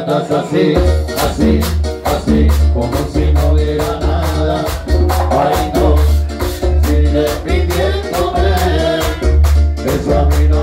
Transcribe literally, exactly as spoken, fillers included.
andas así, así, así, como si no hubiera nada. Ay no, sigue pidiéndome, eso a mí no